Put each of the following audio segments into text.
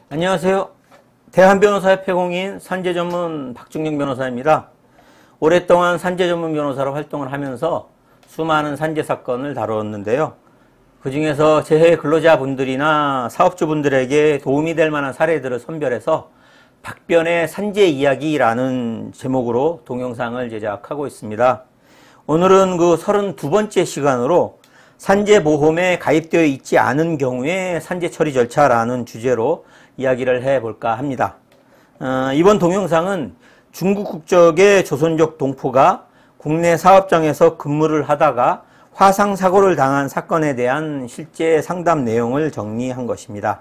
안녕하세요. 대한변호사협회공인 산재전문 박중영 변호사입니다. 오랫동안 산재전문 변호사로 활동을 하면서 수많은 산재 사건을 다루었는데요. 그 중에서 재해 근로자분들이나 사업주분들에게 도움이 될 만한 사례들을 선별해서 박변의 산재 이야기라는 제목으로 동영상을 제작하고 있습니다. 오늘은 그 32번째 시간으로 산재보험에 가입되어 있지 않은 경우에 산재 처리 절차라는 주제로 이야기를 해볼까 합니다. 이번 동영상은 중국 국적의 조선족 동포가 국내 사업장에서 근무를 하다가 화상사고를 당한 사건에 대한 실제 상담 내용을 정리한 것입니다.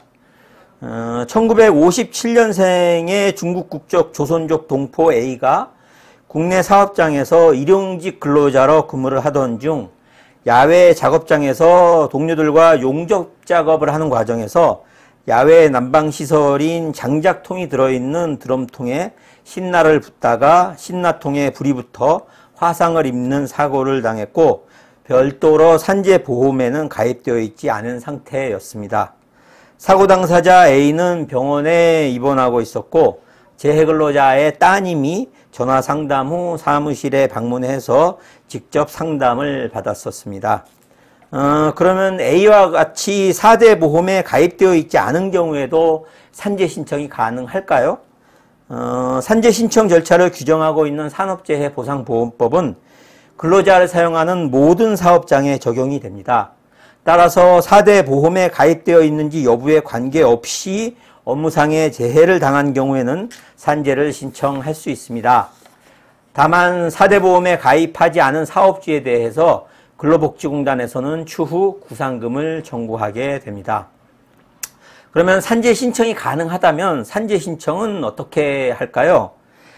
1957년생의 중국 국적 조선족 동포 A가 국내 사업장에서 일용직 근로자로 근무를 하던 중 야외 작업장에서 동료들과 용접 작업을 하는 과정에서 야외 난방시설인 장작통이 들어있는 드럼통에 신나를 붓다가 신나통에 불이 붙어 화상을 입는 사고를 당했고 별도로 산재보험에는 가입되어 있지 않은 상태였습니다. 사고 당사자 A는 병원에 입원하고 있었고 재해근로자의 따님이 전화 상담 후 사무실에 방문해서 직접 상담을 받았었습니다. 그러면 A와 같이 4대 보험에 가입되어 있지 않은 경우에도 산재 신청이 가능할까요? 산재 신청 절차를 규정하고 있는 산업재해보상보험법은 근로자를 사용하는 모든 사업장에 적용이 됩니다. 따라서 4대 보험에 가입되어 있는지 여부에 관계없이 업무상의 재해를 당한 경우에는 산재를 신청할 수 있습니다. 다만 4대 보험에 가입하지 않은 사업주에 대해서 근로복지공단에서는 추후 구상금을 청구하게 됩니다. 그러면 산재 신청이 가능하다면 산재 신청은 어떻게 할까요?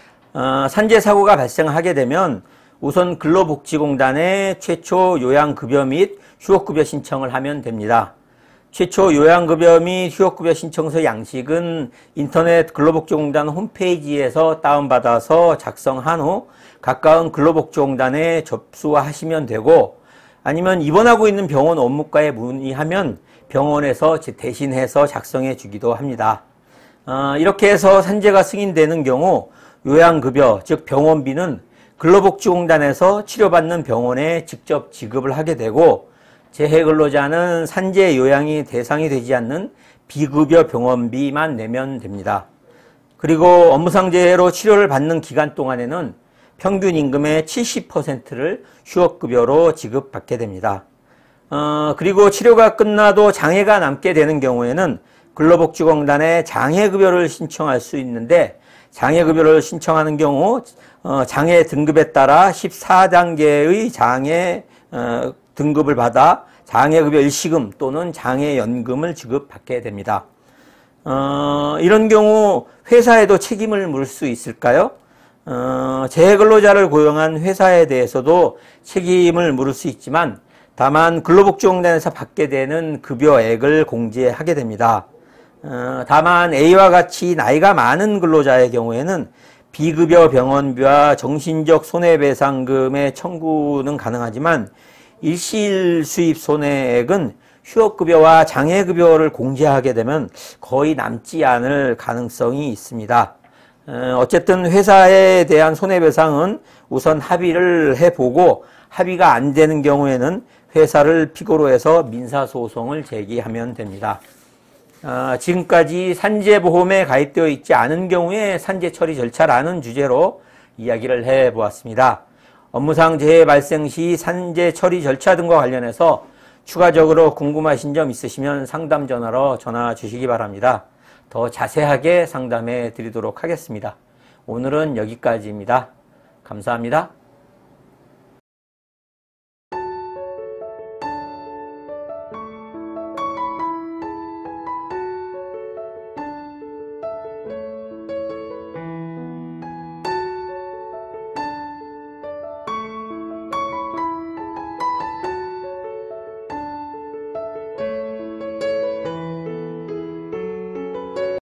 산재 사고가 발생하게 되면 우선 근로복지공단에 최초 요양급여 및 휴업급여 신청을 하면 됩니다. 최초 요양급여 및 휴업급여 신청서 양식은 인터넷 근로복지공단 홈페이지에서 다운받아서 작성한 후 가까운 근로복지공단에 접수하시면 되고 아니면 입원하고 있는 병원 업무과에 문의하면 병원에서 대신해서 작성해 주기도 합니다. 이렇게 해서 산재가 승인되는 경우 요양급여, 즉 병원비는 근로복지공단에서 치료받는 병원에 직접 지급을 하게 되고 재해근로자는 산재 요양이 대상이 되지 않는 비급여 병원비만 내면 됩니다. 그리고 업무상 재해로 치료를 받는 기간 동안에는 평균 임금의 70%를 휴업급여로 지급받게 됩니다. 그리고 치료가 끝나도 장애가 남게 되는 경우에는 근로복지공단에 장애급여를 신청할 수 있는데 장애급여를 신청하는 경우 장애 등급에 따라 14단계의 장애 등급을 받아 장애급여 일시금 또는 장애연금을 지급받게 됩니다. 이런 경우 회사에도 책임을 물을 수 있을까요? 재해근로자를 고용한 회사에 대해서도 책임을 물을 수 있지만 다만 근로복지공단에서 받게 되는 급여액을 공제하게 됩니다. 다만 A와 같이 나이가 많은 근로자의 경우에는 비급여 병원비와 정신적 손해배상금의 청구는 가능하지만 일시일 수입 손해액은 휴업급여와 장애급여를 공제하게 되면 거의 남지 않을 가능성이 있습니다. 어쨌든 회사에 대한 손해배상은 우선 합의를 해보고 합의가 안 되는 경우에는 회사를 피고로 해서 민사소송을 제기하면 됩니다. 지금까지 산재보험에 가입되어 있지 않은 경우에 산재 처리 절차라는 주제로 이야기를 해보았습니다. 업무상 재해 발생 시 산재 처리 절차 등과 관련해서 추가적으로 궁금하신 점 있으시면 상담 전화로 전화 주시기 바랍니다. 더 자세하게 상담해 드리도록 하겠습니다. 오늘은 여기까지입니다. 감사합니다.